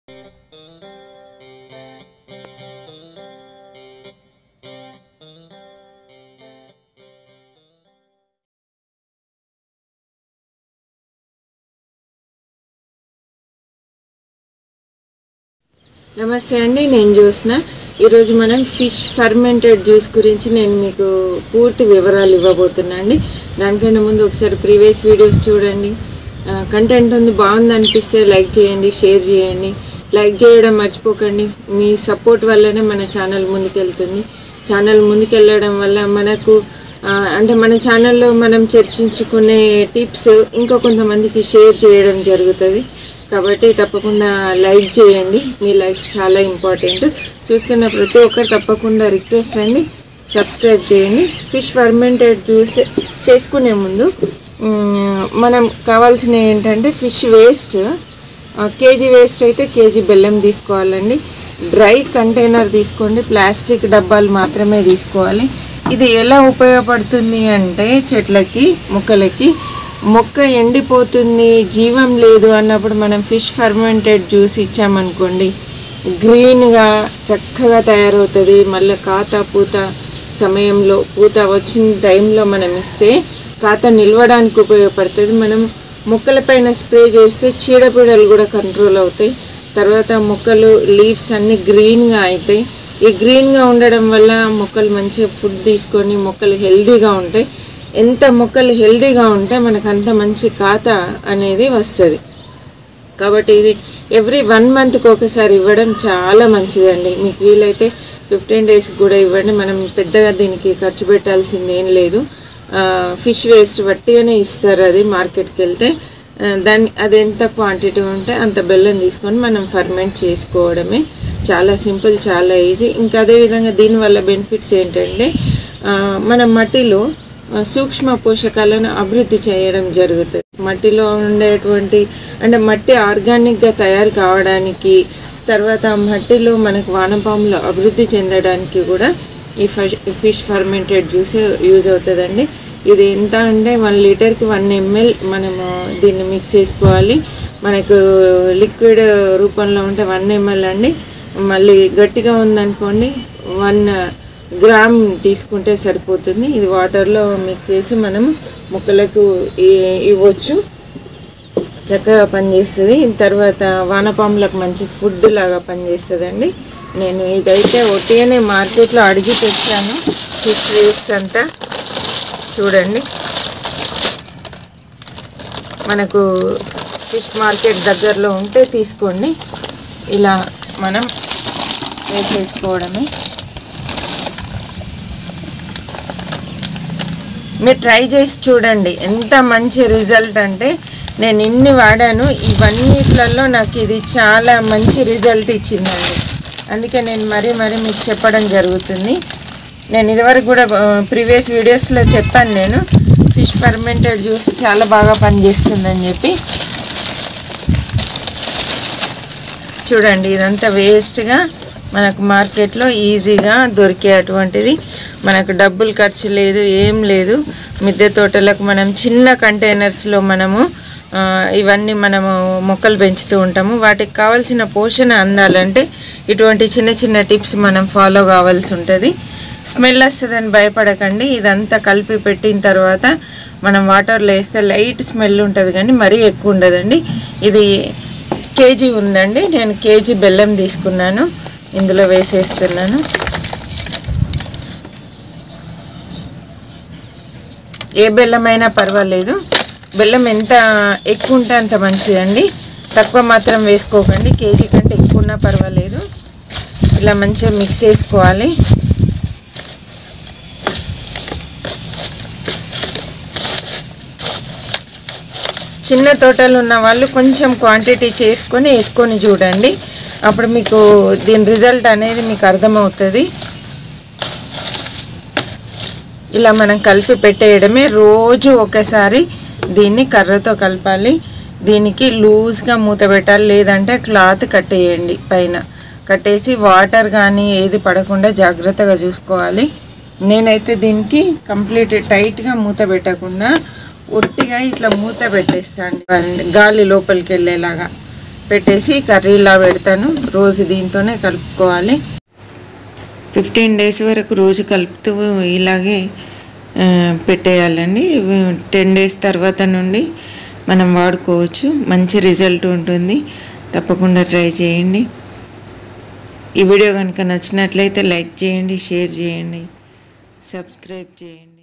నమస్తే అండి, నేను జ్యోత్స్న. ఈరోజు మనం ఫిష్ ఫర్మెంటెడ్ జ్యూస్ గురించి నేను మీకు పూర్తి వివరాలు ఇవ్వబోతున్నా అండి. దానికంటే ముందు ఒకసారి ప్రీవియస్ వీడియోస్ చూడండి. కంటెంట్ ఉంది, బాగుంది అనిపిస్తే లైక్ చేయండి, షేర్ చేయండి. లైక్ చేయడం మర్చిపోకండి. మీ సపోర్ట్ వల్లనే మన ఛానల్ ముందుకెళ్తుంది. ఛానల్ ముందుకెళ్ళడం వల్ల మనకు అంటే మన ఛానల్లో మనం చర్చించుకునే టిప్స్ ఇంకా కొంతమందికి షేర్ చేయడం జరుగుతుంది. కాబట్టి తప్పకుండా లైక్ చేయండి. మీ లైక్స్ చాలా ఇంపార్టెంట్. చూస్తున్న ప్రతి ఒక్కరు తప్పకుండా రిక్వెస్ట్ అండి, సబ్స్క్రైబ్ చేయండి. ఫిష్ ఫర్మెంటెడ్ జ్యూస్ చేసుకునే ముందు మనం కావాల్సిన ఏంటంటే ఫిష్ వేస్ట్, కేజీ వేస్ట్ అయితే కేజీ బెల్లం తీసుకోవాలండి. డ్రై కంటైనర్ తీసుకోండి, ప్లాస్టిక్ డబ్బాలు మాత్రమే తీసుకోవాలి. ఇది ఎలా ఉపయోగపడుతుంది అంటే చెట్లకి, మొక్కలకి, మొక్క ఎండిపోతుంది, జీవం లేదు అన్నప్పుడు మనం ఫిష్ ఫర్మెంటెడ్ జ్యూస్ ఇచ్చామనుకోండి, గ్రీన్గా చక్కగా తయారవుతుంది. మళ్ళీ కాత పూత సమయంలో, పూత వచ్చిన టైంలో మనం ఇస్తే కాత నిలవడానికి ఉపయోగపడుతుంది. మనం మొక్కలపైన స్ప్రే చేస్తే చీడపీడలు కూడా కంట్రోల్ అవుతాయి. తర్వాత మొక్కలు లీవ్స్ అన్నీ గ్రీన్గా అవుతాయి. ఈ గ్రీన్గా ఉండడం వల్ల మొక్కలు మంచిగా ఫుడ్ తీసుకొని మొక్కలు హెల్దీగా ఉంటాయి. ఎంత మొక్కలు హెల్దీగా ఉంటే మనకు అంత మంచి కాత అనేది వస్తుంది. కాబట్టి ఇది ఎవ్రీ 1 మంత్కి ఒకసారి ఇవ్వడం చాలా మంచిదండి. మీకు వీలైతే 15 డేస్కి కూడా ఇవ్వండి. మనం పెద్దగా దీనికి ఖర్చు పెట్టాల్సింది ఏం లేదు. ఫిష్ వేస్ట్ వట్టిగానే ఇస్తారు. అది మార్కెట్కి వెళ్తే అది ఎంత క్వాంటిటీ ఉంటే అంత బెల్లం తీసుకొని మనం ఫర్మెంట్ చేసుకోవడమే. చాలా సింపుల్, చాలా ఈజీ. ఇంకా అదేవిధంగా దీనివల్ల బెనిఫిట్స్ ఏంటంటే మన మట్టిలో సూక్ష్మ పోషకాలను అభివృద్ధి చేయడం జరుగుతుంది. మట్టిలో ఉండేటువంటి అంటే మట్టి ఆర్గానిక్గా తయారు కావడానికి, తర్వాత మట్టిలో మనకు వానపాములు అభివృద్ధి చెందడానికి కూడా ఈ ఫిష్ ఫర్మెంటెడ్ జ్యూస్ యూజ్ అవుతుందండి. ఇది ఎంత అంటే 1 లీటర్కి 1 ml మనము దీన్ని మిక్స్ చేసుకోవాలి. మనకు లిక్విడ్ రూపంలో ఉంటే 1 ml అండి. మళ్ళీ గట్టిగా ఉందనుకోండి 1 గ్రామ్ తీసుకుంటే సరిపోతుంది. ఇది వాటర్లో మిక్స్ చేసి మనము మొక్కలకు ఇవ్వచ్చు. చక్కగా పనిచేస్తుంది. తర్వాత వానపాములకు మంచి ఫుడ్ లాగా పనిచేస్తుందండి. నేను ఇదైతే ఒట్టిగానే మార్కెట్లో అడిగి తెచ్చాను. ఫిష్ వేస్ట్ అంతా చూడండి. మనకు ఫిష్ మార్కెట్ దగ్గరలో ఉంటే తీసుకోండి. ఇలా మనం వేసేసుకోవడమే. మీరు ట్రై చేసి చూడండి, ఎంత మంచి రిజల్ట్ అంటే. నేను ఇన్ని వాడాను, ఇవన్నిట్లలో నాకు ఇది చాలా మంచి రిజల్ట్ ఇచ్చిందండి. అందుకే నేను మరీ మీకు చెప్పడం జరుగుతుంది. నేను ఇదివరకు కూడా ప్రీవియస్ వీడియోస్లో చెప్పాను, నేను ఫిష్ ఫర్మెంటెడ్ జ్యూస్ చాలా బాగా పనిచేస్తుందని చెప్పి. చూడండి, ఇదంతా వేస్ట్గా మనకు మార్కెట్లో ఈజీగా దొరికే అటువంటిది. మనకు డబ్బులు ఖర్చు లేదు, ఏం లేదు. మిద్దె తోటలకు మనం చిన్న కంటైనర్స్లో మనము ఇవన్నీ మనము మొక్కలు పెంచుతూ ఉంటాము. వాటికి కావాల్సిన పోషణ అందాలంటే ఇటువంటి చిన్న చిన్న టిప్స్ మనం ఫాలో కావాల్సి ఉంటుంది. స్మెల్ వస్తుందని భయపడకండి. ఇదంతా కలిపి పెట్టిన తర్వాత మనం వాటర్లో వేస్తే లైట్ స్మెల్ ఉంటుంది, కానీ మరీ ఎక్కువ ఉండదండి. ఇది కేజీ ఉందండి. నేను కేజీ బెల్లం తీసుకున్నాను, ఇందులో వేసేస్తున్నాను. ఏ బెల్లమైనా పర్వాలేదు. బెల్లం ఎంత ఎక్కువ ఉంటే అంత మంచిదండి. తక్కువ మాత్రం వేసుకోకండి. కేజీ కంటే ఎక్కువ ఉన్నా పర్వాలేదు. ఇలా మంచిగా మిక్స్ చేసుకోవాలి. చిన్న తోటలు ఉన్న వాళ్ళు కొంచెం క్వాంటిటీ వేసుకొని చూడండి. అప్పుడు మీకు దీని రిజల్ట్ అనేది మీకు అర్థమవుతుంది. ఇలా మనం కలిపి పెట్టేయడమే. రోజు ఒకసారి దీన్ని కర్రతో కలపాలి. దీనికి లూజ్గా మూత పెట్టాలి, లేదంటే క్లాత్ కట్టేయండి. పైన కట్టేసి వాటర్ కానీ ఏది పడకుండా జాగ్రత్తగా చూసుకోవాలి. నేనైతే దీనికి కంప్లీట్ టైట్గా మూత పెట్టకుండా ఒట్టిగా ఇట్లా మూత పెట్టేస్తాను, గాలి లోపలికి వెళ్ళేలాగా. పెట్టేసి కర్రీలా పెడతాను. రోజు దీంతోనే కలుపుకోవాలి. 15 డేస్ వరకు రోజు కలుపుతూ ఇలాగే పెట్టేయాలండి. 10 డేస్ తర్వాత నుండి మనం వాడుకోవచ్చు. మంచి రిజల్ట్ ఉంటుంది. తప్పకుండా ట్రై చేయండి. ఈ వీడియో కనుక నచ్చినట్లయితే లైక్ చేయండి, షేర్ చేయండి, సబ్స్క్రైబ్ చేయండి.